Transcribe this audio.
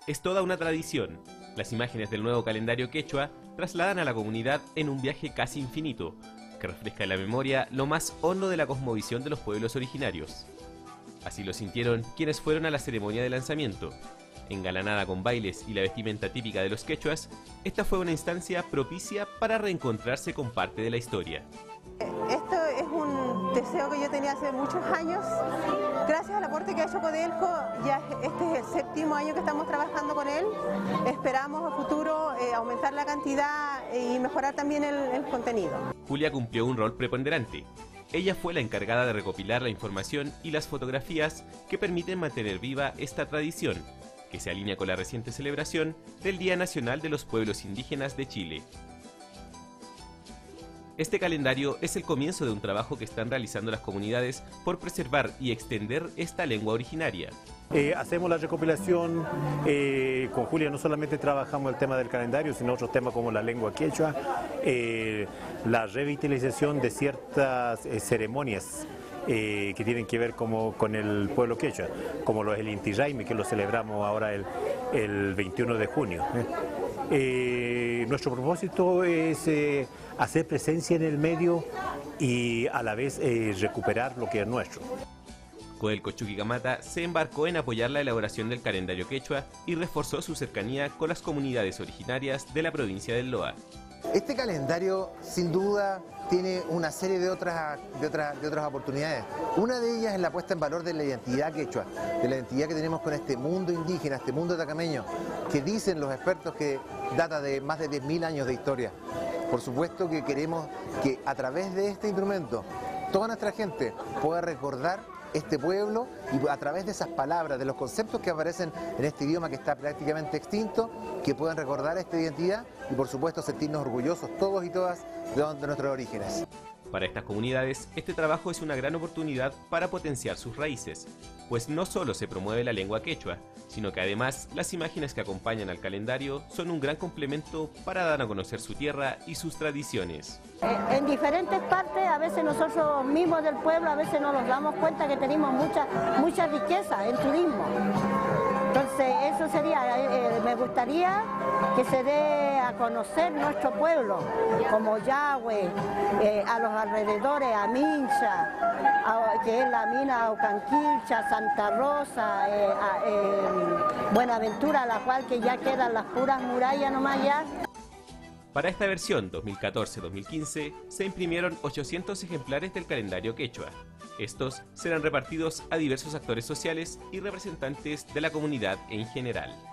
Es toda una tradición. Las imágenes del nuevo calendario quechua trasladan a la comunidad en un viaje casi infinito, que refresca en la memoria lo más hondo de la cosmovisión de los pueblos originarios. Así lo sintieron quienes fueron a la ceremonia de lanzamiento. Engalanada con bailes y la vestimenta típica de los quechuas, esta fue una instancia propicia para reencontrarse con parte de la historia. Esto es un deseo que yo tenía hace muchos años. Gracias al aporte que ha hecho Codelco, ya este es el 7º año que estamos trabajando con él. Esperamos a futuro aumentar la cantidad y mejorar también el contenido. Julia cumplió un rol preponderante. Ella fue la encargada de recopilar la información y las fotografías que permiten mantener viva esta tradición, que se alinea con la reciente celebración del Día Nacional de los Pueblos Indígenas de Chile. Este calendario es el comienzo de un trabajo que están realizando las comunidades por preservar y extender esta lengua originaria. Hacemos la recopilación, con Julia no solamente trabajamos el tema del calendario, sino otros temas como la lengua quechua, la revitalización de ciertas ceremonias que tienen que ver con el pueblo quechua, como lo es el Inti Raymi, que lo celebramos ahora el 21 de junio. Nuestro propósito es hacer presencia en el medio y a la vez recuperar lo que es nuestro. Codelco Chuquicamata se embarcó en apoyar la elaboración del calendario quechua y reforzó su cercanía con las comunidades originarias de la provincia del Loa. Este calendario, sin duda, tiene una serie de otras oportunidades. Una de ellas es la puesta en valor de la identidad quechua, de la identidad que tenemos con este mundo indígena, este mundo atacameño, que dicen los expertos que data de más de 10.000 años de historia. Por supuesto que queremos que a través de este instrumento toda nuestra gente pueda recordar este pueblo y a través de esas palabras, de los conceptos que aparecen en este idioma que está prácticamente extinto, que puedan recordar esta identidad y por supuesto sentirnos orgullosos todos y todas de nuestros orígenes. Para estas comunidades, este trabajo es una gran oportunidad para potenciar sus raíces, pues no solo se promueve la lengua quechua, sino que además las imágenes que acompañan al calendario son un gran complemento para dar a conocer su tierra y sus tradiciones. En diferentes partes, a veces nosotros mismos del pueblo, a veces no nos damos cuenta que tenemos mucha riqueza en turismo. Entonces eso sería, me gustaría que se dé a conocer nuestro pueblo, como Yahweh, a los alrededores, a Mincha, que es la mina Aucanquilcha, Santa Rosa, Buenaventura, la cual que ya quedan las puras murallas nomás ya. Para esta versión 2014-2015 se imprimieron 800 ejemplares del calendario quechua. Estos serán repartidos a diversos actores sociales y representantes de la comunidad en general.